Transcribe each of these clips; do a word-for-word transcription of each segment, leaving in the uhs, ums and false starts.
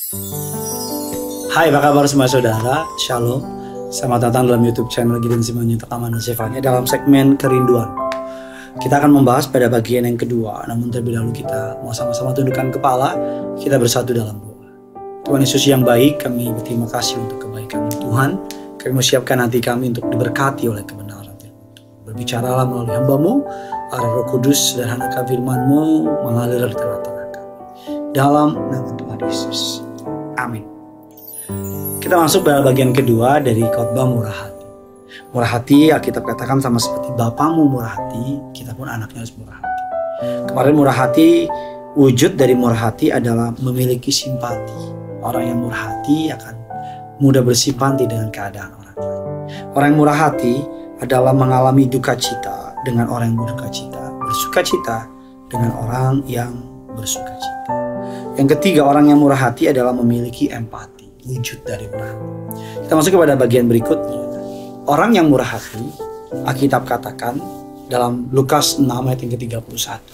Hai, apa kabar semua saudara? Shalom. Selamat datang dalam YouTube channel Gideon Simanjuntak Amanah Zefania dalam segmen Kerinduan. Kita akan membahas pada bagian yang kedua. Namun terlebih dahulu kita mau sama-sama tundukkan kepala. Kita bersatu dalam doa. Tuhan Yesus yang baik, kami berterima kasih untuk kebaikan Tuhan. Kami mau siapkan hati kami untuk diberkati oleh kebenaran. Berbicaralah melalui hamba-Mu, arah Roh Kudus, sederhanakan firman-Mu mengalir di tengah-tengah kami. Dalam nama Tuhan Yesus. Amin. Kita masuk pada bagian kedua dari khotbah murah hati. Murah hati, Alkitab katakan sama seperti Bapamu murah hati, kita pun anaknya harus murah hati. Kemarin murah hati, wujud dari murah hati adalah memiliki simpati. Orang yang murah hati akan mudah bersimpati dengan keadaan orang lain. Orang yang murah hati adalah mengalami duka cita dengan orang yang berduka cita, bersuka cita dengan orang yang bersuka cita. Yang ketiga, orang yang murah hati adalah memiliki empati. Wujud dari murah hati. Kita masuk kepada bagian berikutnya. Orang yang murah hati, Alkitab katakan dalam Lukas enam ayat yang ke tiga puluh satu.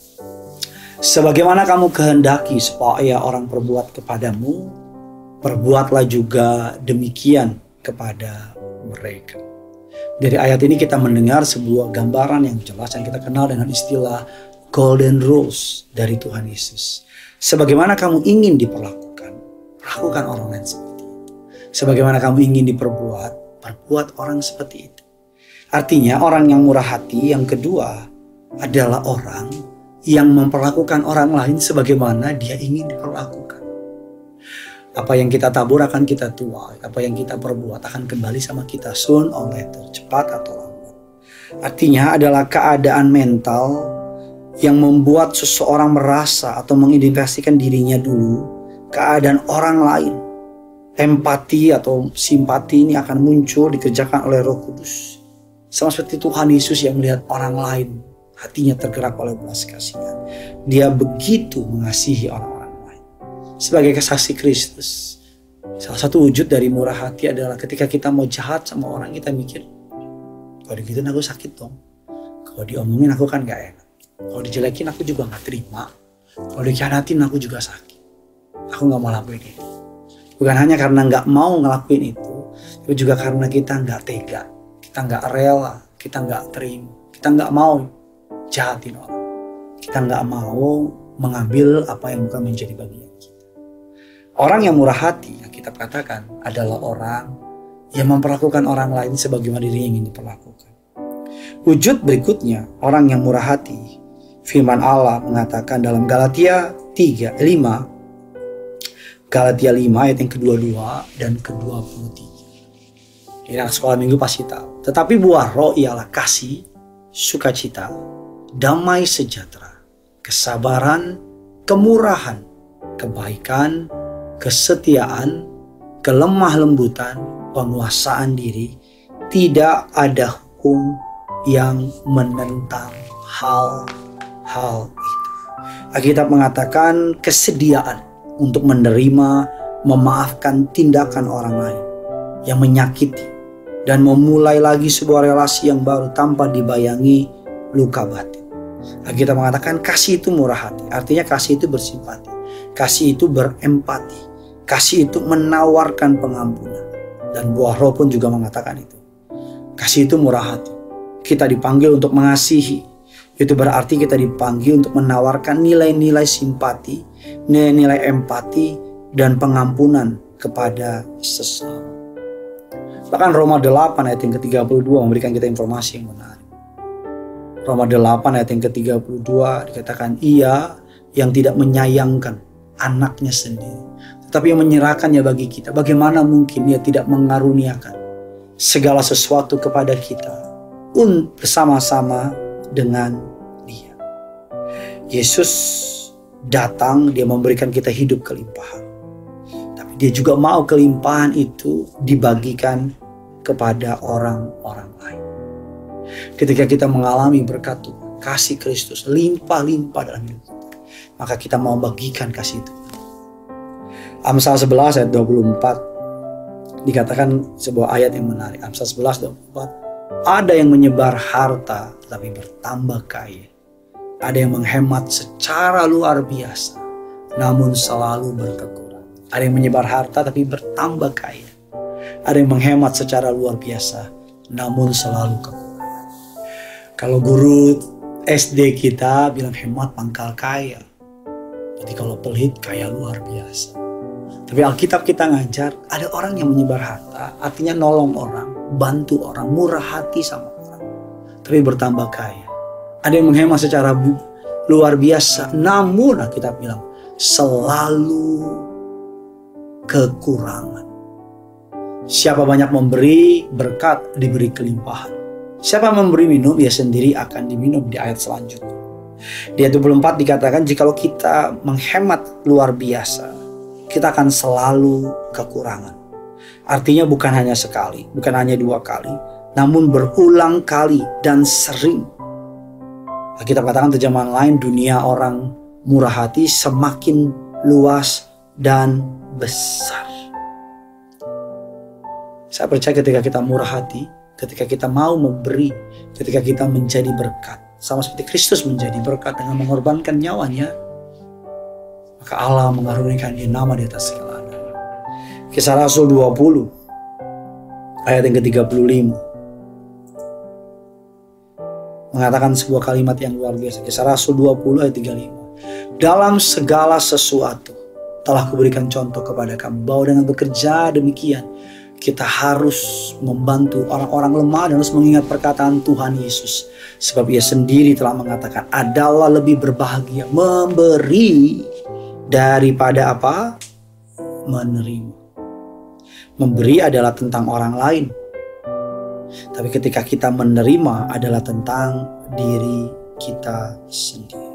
Sebagaimana kamu kehendaki supaya orang perbuat kepadamu, perbuatlah juga demikian kepada mereka. Dari ayat ini kita mendengar sebuah gambaran yang jelas yang kita kenal dengan istilah golden rules dari Tuhan Yesus. Sebagaimana kamu ingin diperlakukan, lakukan orang lain seperti itu. Sebagaimana kamu ingin diperbuat, perbuat orang seperti itu. Artinya orang yang murah hati yang kedua adalah orang yang memperlakukan orang lain sebagaimana dia ingin diperlakukan. Apa yang kita tabur akan kita tuai, apa yang kita perbuat akan kembali sama kita soon or later, cepat atau lambat. Artinya adalah keadaan mental yang membuat seseorang merasa atau mengidentifikasikan dirinya dulu keadaan orang lain. Empati atau simpati ini akan muncul dikerjakan oleh Roh Kudus. Sama seperti Tuhan Yesus yang melihat orang lain, hatinya tergerak oleh belas kasihan. Dia begitu mengasihi orang-orang lain. Sebagai kesaksi Kristus, salah satu wujud dari murah hati adalah ketika kita mau jahat sama orang, kita mikir, kalau digituin aku sakit dong. Kalau diomongin aku kan gak enak. Kalau dijelekin aku juga gak terima. Kalau dikhianatin aku juga sakit. Aku gak mau lakuin itu. Bukan hanya karena gak mau ngelakuin itu, tapi juga karena kita gak tega. Kita gak rela, kita gak terima. Kita gak mau jahatin orang. Kita gak mau mengambil apa yang bukan menjadi bagian kita. Orang yang murah hati, yang kita katakan adalah orang yang memperlakukan orang lain sebagaimana dirinya ingin diperlakukan. Wujud berikutnya, orang yang murah hati. Firman Allah mengatakan dalam Galatia tiga, lima, Galatia lima ayat yang kedua puluh dua dan ke dua puluh tiga. Ini anak sekolah minggu pasti tahu. Tetapi buah roh ialah kasih, sukacita, damai sejahtera, kesabaran, kemurahan, kebaikan, kesetiaan, kelemah lembutan, penguasaan diri. Tidak ada hukum yang menentang hal-hal itu. Alkitab mengatakan kesediaan untuk menerima, memaafkan tindakan orang lain yang menyakiti dan memulai lagi sebuah relasi yang baru tanpa dibayangi luka batin. Alkitab mengatakan kasih itu murah hati. Artinya kasih itu bersimpati. Kasih itu berempati. Kasih itu menawarkan pengampunan. Dan buah roh pun juga mengatakan itu. Kasih itu murah hati. Kita dipanggil untuk mengasihi. Itu berarti kita dipanggil untuk menawarkan nilai-nilai simpati, nilai-nilai empati, dan pengampunan kepada sesama. Bahkan Roma delapan ayat yang ke tiga puluh dua memberikan kita informasi yang menarik. Roma delapan ayat yang ke tiga puluh dua dikatakan, ia yang tidak menyayangkan anaknya sendiri, tetapi yang menyerahkannya bagi kita. Bagaimana mungkin ia tidak mengaruniakan segala sesuatu kepada kita bersama-sama dengan dia. Yesus datang, dia memberikan kita hidup kelimpahan. Tapi dia juga mau kelimpahan itu dibagikan kepada orang-orang lain. Ketika kita mengalami berkat Tuhan, kasih Kristus limpah-limpah dalam hidup kita, maka kita mau bagikan kasih itu. Amsal sebelas ayat dua puluh empat dikatakan sebuah ayat yang menarik. Amsal sebelas dua puluh empat. Ada yang menyebar harta tetapi bertambah kaya. Ada yang menghemat secara luar biasa namun selalu berkekurangan. Ada yang menyebar harta tapi bertambah kaya. Ada yang menghemat secara luar biasa, namun selalu kekurangan. Kalau guru S D kita bilang hemat pangkal kaya. Jadi kalau pelit kaya luar biasa. Tapi Alkitab kita ngajar, ada orang yang menyebar harta, artinya nolong orang, bantu orang, murah hati sama orang, tapi bertambah kaya. Ada yang menghemat secara luar biasa, namun Alkitab bilang selalu kekurangan. Siapa banyak memberi, berkat diberi kelimpahan. Siapa memberi minum, ia sendiri akan diminum di ayat selanjutnya. Di ayat dua puluh empat dikatakan, jikalau kita menghemat luar biasa, kita akan selalu kekurangan. Artinya bukan hanya sekali, bukan hanya dua kali, namun berulang kali dan sering. Kita katakan terjemahan lain, dunia orang murah hati semakin luas dan besar. Saya percaya ketika kita murah hati, ketika kita mau memberi, ketika kita menjadi berkat, sama seperti Kristus menjadi berkat dengan mengorbankan nyawanya, maka Allah mengaruniakan dia nama di atas segala nama. Kisah Rasul dua puluh ayat yang ke tiga puluh lima mengatakan sebuah kalimat yang luar biasa. Kisah Rasul dua puluh ayat tiga puluh lima. Dalam segala sesuatu telah kuberikan contoh kepada kamu, bahwa dengan bekerja demikian kita harus membantu orang-orang lemah dan harus mengingat perkataan Tuhan Yesus. Sebab ia sendiri telah mengatakan, adalah lebih berbahagia memberi daripada apa? Menerima. Memberi adalah tentang orang lain. Tapi ketika kita menerima adalah tentang diri kita sendiri.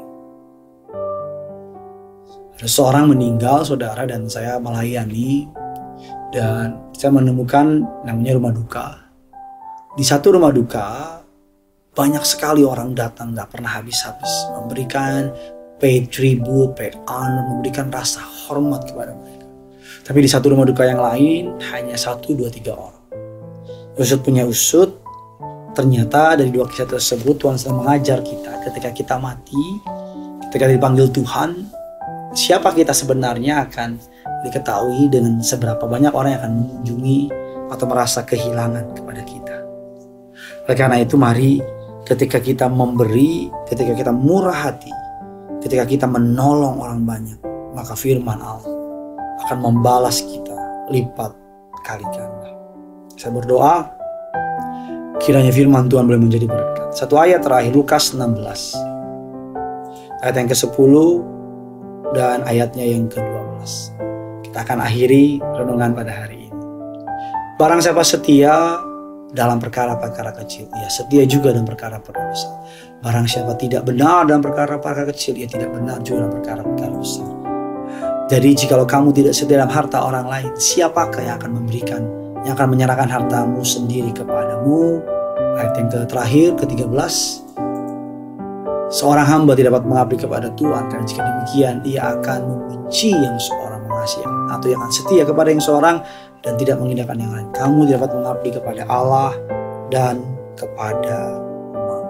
Ada seorang meninggal, saudara, dan saya melayani. Dan saya menemukan namanya rumah duka. Di satu rumah duka, banyak sekali orang datang, gak pernah habis-habis. Memberikan pay tribute, pay honor, memberikan rasa hormat kepada mereka. Tapi di satu rumah duka yang lain, hanya satu, dua, tiga orang. Usut punya usut, ternyata dari dua kisah tersebut Tuhan sedang mengajar kita ketika kita mati, ketika dipanggil Tuhan, siapa kita sebenarnya akan diketahui dengan seberapa banyak orang yang akan mengunjungi atau merasa kehilangan kepada kita. Oleh karena itu mari ketika kita memberi, ketika kita murah hati, ketika kita menolong orang banyak, maka firman Allah akan membalas kita lipat kali ganda. Saya berdoa kiranya firman Tuhan boleh menjadi berkat. Satu ayat terakhir, Lukas enam belas ayat yang ke sepuluh dan ayatnya yang ke dua belas. Kita akan akhiri renungan pada hari ini. Barang siapa setia dalam perkara-perkara kecil, ia setia juga dalam perkara-perkara besar. Barang siapa tidak benar dalam perkara-perkara kecil, ia tidak benar juga dalam perkara-perkara besar. Jadi jikalau kamu tidak setia dalam harta orang lain, siapakah yang akan memberikan, yang akan menyerahkan hartamu sendiri kepadamu? Ayat yang ke terakhir, ke tiga belas. Seorang hamba tidak dapat mengabdi kepada Tuhan, karena jika demikian ia akan membenci yang seorang mengasihi, atau yang akan setia kepada yang seorang dan tidak mengindahkan yang lain. Kamu tidak dapat mengabdi kepada Allah dan kepada Mammon.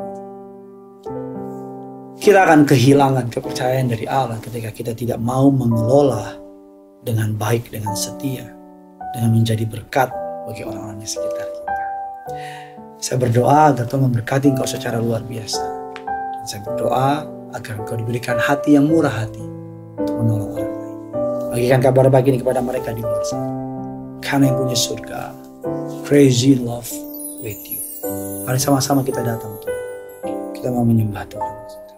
Kita akan kehilangan kepercayaan dari Allah ketika kita tidak mau mengelola dengan baik, dengan setia, dengan menjadi berkat bagi orang-orang di sekitar kita. Saya berdoa agar Tuhan memberkati engkau secara luar biasa. Dan saya berdoa agar engkau diberikan hati yang murah hati untuk menolong orang lain. Bagikan kabar baik ini kepada mereka di luar sana. Karena yang punya surga, crazy love with you. Mari sama-sama kita datang Tuhan. Kita mau menyembah Tuhan.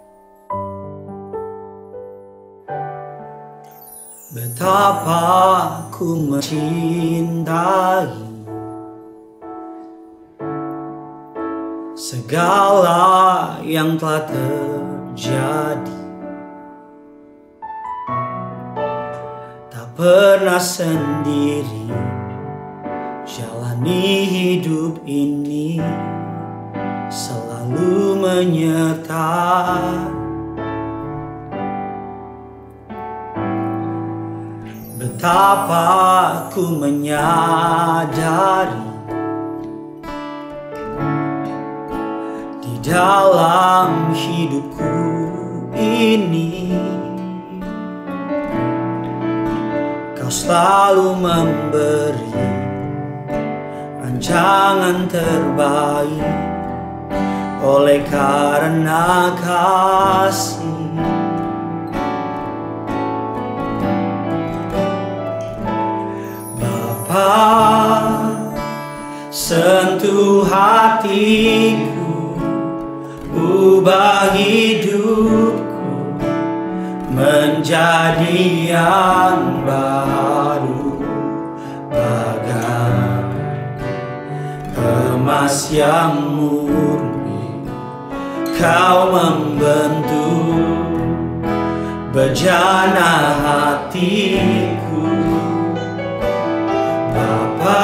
Betapa ku mencintai segala yang telah terjadi, tak pernah sendiri jalani hidup ini, selalu menyertai. Betapa ku menyadari di dalam hidupku ini Kau selalu memberi rancangan terbaik oleh karena kasih. Bapa, sentuh hatiku, ubah hidupku menjadi yang baru, bagai emas yang murni. Kau membentuk bejana hatiku. Bapa,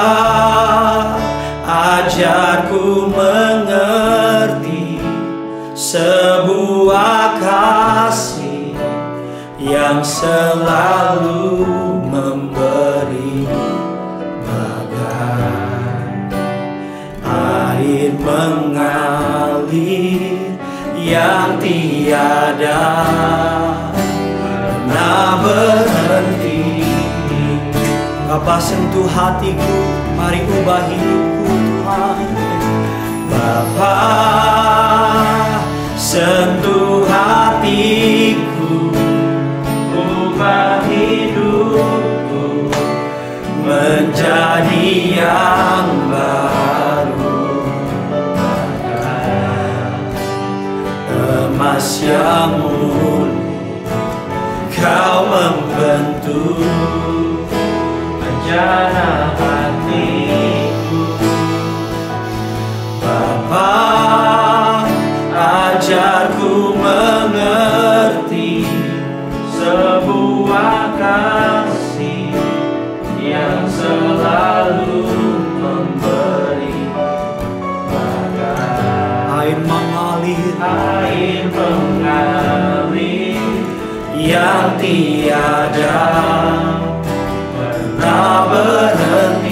ajarku mengerti sebuah kasih yang selalu memberi, bagai air mengalir yang tiada pernah berhenti. Bapa, sentuh hatiku, mari ubah hidupku Tuhan. Bapa, sentuh hatiku, ubah hidupku menjadi yang baru, emas yang murni. Kau membentuk bejana hatiku. Bapa, ajarku mengerti sebuah kasih yang selalu memberi, bagai air mengalir, air mengalir yang tiada pernah berhenti.